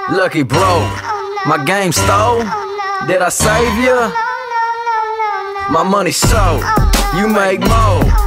Lucky bro, my game stole. Did I save ya? My money sold, you make more.